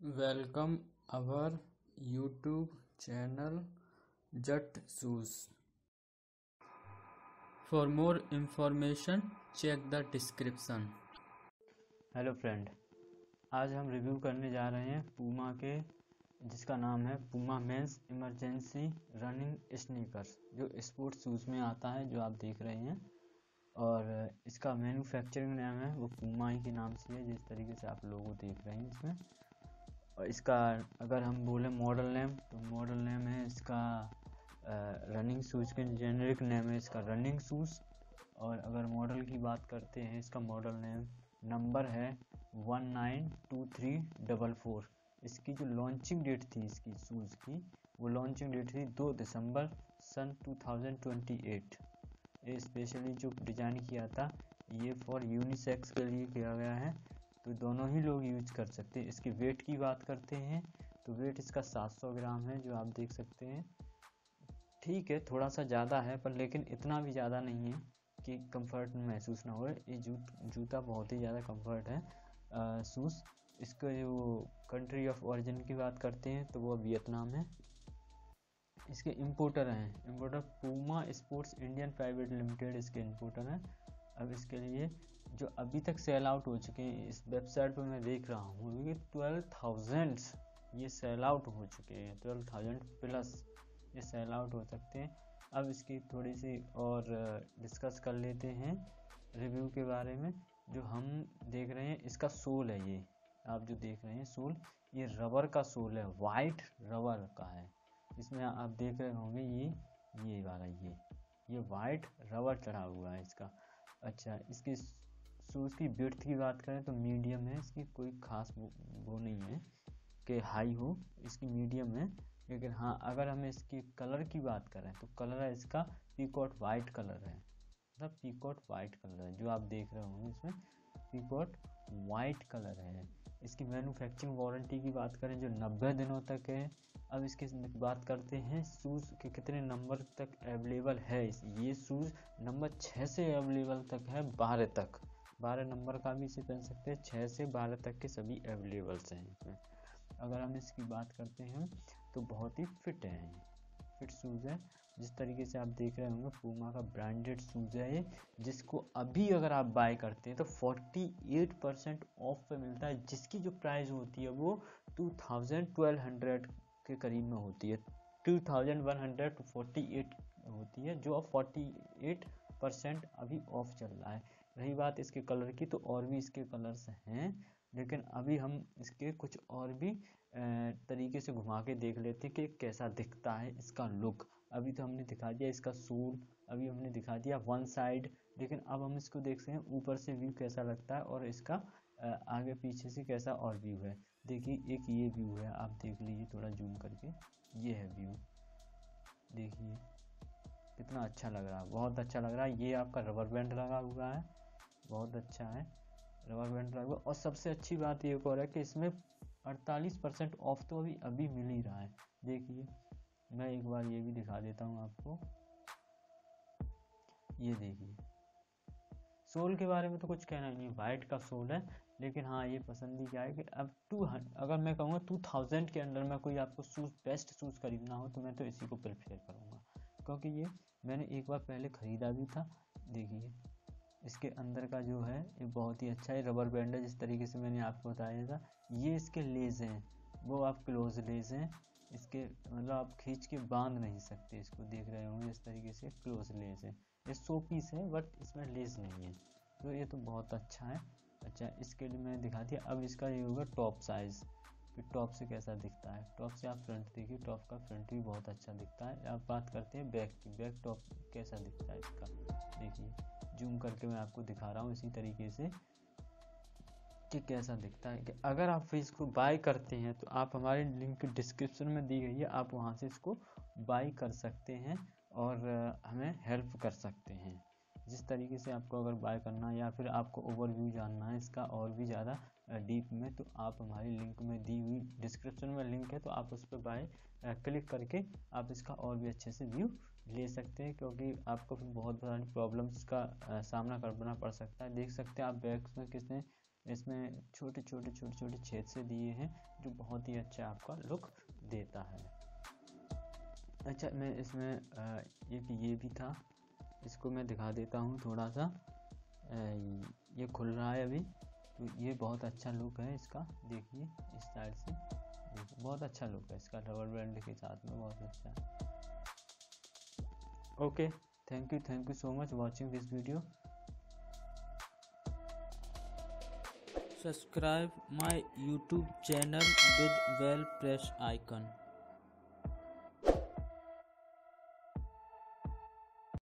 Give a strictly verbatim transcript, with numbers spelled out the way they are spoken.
Welcome our YouTube channel Jut Shoes. For more information check the description. Hello friend, आज हम review करने जा रहे हैं पूमा के, जिसका नाम है Puma men's emergency running sneakers, जो स्पोर्ट्स शूज़ में आता है, जो आप देख रहे हैं। और इसका मैन्युफैक्चरिंग नाम है वो पूमा ही के नाम से है, जिस तरीके से आप लोगों देख रहे हैं इसमें। और इसका अगर हम बोलें मॉडल नेम, तो मॉडल नेम है इसका रनिंग शूज़ के जेनेरिक नेम है इसका रनिंग शूज़। और अगर मॉडल की बात करते हैं, इसका मॉडल नेम नंबर है one nine two three double four. इसकी जो लॉन्चिंग डेट थी इसकी शूज़ की, वो लॉन्चिंग डेट थी दो दिसंबर सन टू थाउजेंड ट्वेंटी एट। ये स्पेशली जो डिज़ाइन किया था ये फॉर यूनिसेक्स के लिए किया गया है, तो दोनों ही लोग यूज कर सकते हैं। इसकी वेट की बात करते हैं तो वेट इसका सात सौ ग्राम है, जो आप देख सकते हैं। ठीक है, थोड़ा सा ज़्यादा है, पर लेकिन इतना भी ज़्यादा नहीं है कि कंफर्ट महसूस ना हो। ये जूत जूता बहुत ही ज़्यादा कंफर्ट है शूज़। इसका जो कंट्री ऑफ ओरिजिन की बात करते हैं तो वो वियतनाम है। इसके इंपोर्टर हैं, importer Puma Sports Indian Private Limited इसके इंपोर्टर हैं। अब इसके लिए जो अभी तक सेल आउट हो चुके हैं, इस वेबसाइट पर मैं देख रहा हूँ कि ट्वेल्व थाउजेंड ये सेल आउट हो चुके हैं, ट्वेल्व थाउजेंड प्लस ये सेल आउट हो सकते हैं। अब इसकी थोड़ी सी और डिस्कस कर लेते हैं रिव्यू के बारे में। जो हम देख रहे हैं इसका सोल है, ये आप जो देख रहे हैं सोल, ये रबर का सोल है, वाइट रबर का है। इसमें आप देख रहे होंगे ये ये वाला ये ये वाइट रबर चढ़ा हुआ है इसका। अच्छा, इसकी शूज़ की विड्थ की बात करें तो मीडियम है, इसकी कोई खास वो, वो नहीं है कि हाई हो, इसकी मीडियम है। लेकिन हाँ, अगर हमें इसकी कलर की बात करें तो कलर है इसका पीकॉट वाइट कलर है, मतलब पीकॉट वाइट कलर है, जो आप देख रहे होंगे इसमें पीकॉट वाइट कलर है। इसकी मैन्युफैक्चरिंग वारंटी की बात करें जो नब्बे दिनों तक है। अब इसकी बात करते हैं शूज़ के कितने नंबर तक अवेलेबल है। ये शूज़ नंबर छः से अवेलेबल तक है, बारह तक, बारह नंबर का भी इसे पहन सकते हैं, छः से बारह तक के सभी अवेलेबल्स हैं इसमें। अगर हम इसकी बात करते हैं तो बहुत ही फिट है, फिट शूज़ है। जिस तरीके से आप देख रहे होंगे पूमा का ब्रांडेड शूज़ है ये, जिसको अभी अगर आप बाय करते हैं तो अड़तालीस परसेंट ऑफ पे मिलता है, जिसकी जो प्राइस होती है वो टू थाउजेंड ट्वेल्व हंड्रेड के करीब में होती है, two thousand one hundred two forty eight होती है, जो अब फोर्टी एट परसेंट अभी ऑफ चल रहा है। रही बात इसके कलर की, तो और भी इसके कलर्स हैं, लेकिन अभी हम इसके कुछ और भी तरीके से घुमा के देख लेते हैं कि कैसा दिखता है इसका लुक। अभी तो हमने दिखा दिया इसका सूल, अभी हमने दिखा दिया वन साइड, लेकिन अब हम इसको देखते हैं ऊपर से व्यू कैसा लगता है और इसका आगे पीछे से कैसा और व्यू है। देखिए, एक ये व्यू है, आप देख लीजिए थोड़ा जूम करके, ये है व्यू, देखिए कितना अच्छा लग रहा है, बहुत अच्छा लग रहा है। ये आपका रबर बैंड लगा हुआ है, बहुत अच्छा है, रबर बैंड लगा हुआ। और सबसे अच्छी बात ये और है कि इसमें अड़तालीस परसेंट ऑफ तो अभी अभी मिल ही रहा है। देखिए, मैं एक बार ये भी दिखा देता हूँ आपको, ये देखिए। सोल के बारे में तो कुछ कहना नहीं, वाइट का सोल है, लेकिन हाँ ये पसंदी क्या है कि अब टू अगर मैं कहूँगा टू थाउजेंड के अंदर में कोई आपको शूज़, बेस्ट शूज़ खरीदना हो तो मैं तो इसी को प्रेफर करूँगा, क्योंकि ये मैंने एक बार पहले ख़रीदा भी था। देखिए, इसके अंदर का जो है ये बहुत ही अच्छा है, रबर बैंड है, जिस तरीके से मैंने आपको बताया था। ये इसके लेस हैं, वो आप क्लोज लेस हैं इसके, मतलब आप खींच के बांध नहीं सकते इसको, देख रहे होंगे इस तरीके से क्लोज लेस है। ये सौ पीस है बट इसमें लेस नहीं है, तो ये तो बहुत अच्छा है। अच्छा, इसके लिए मैंने दिखा दिया। अब इसका ये होगा टॉप साइज़, कि टॉप से कैसा दिखता है। टॉप से आप फ्रंट देखिए, टॉप का फ्रंट भी बहुत अच्छा दिखता है। अब बात करते हैं बैक की, बैक टॉप कैसा दिखता है इसका, देखिए जूम करके मैं आपको दिखा रहा हूँ इसी तरीके से कि कैसा दिखता है। कि अगर आप इसको बाय करते हैं तो आप हमारे लिंक डिस्क्रिप्शन में दी गई है, आप वहाँ से इसको बाय कर सकते हैं और हमें हेल्प कर सकते हैं। जिस तरीके से आपको अगर बाय करना है या फिर आपको ओवरव्यू जानना है इसका और भी ज़्यादा डीप में, तो आप हमारी लिंक में दी हुई डिस्क्रिप्शन में लिंक है, तो आप उस पर बाय क्लिक करके आप इसका और भी अच्छे से व्यू ले सकते हैं, क्योंकि आपको फिर बहुत सारी प्रॉब्लम्स का सामना करना पड़ सकता है। देख सकते हैं आप बैक में किसने इसमें छोटे छोटे छोटे छोटे छेद से दिए हैं जो बहुत ही अच्छा आपका लुक देता है। अच्छा, मैं इसमें एक ये भी था, इसको मैं दिखा देता हूँ थोड़ा सा। ये खुल रहा है अभी, तो ये बहुत अच्छा लुक है इसका। देखिए इस साइड से बहुत अच्छा लुक है इसका, रबर बैंड के साथ में बहुत अच्छा है। Okay, thank you thank you so much watching this video. Subscribe my YouTube channel with well press icon.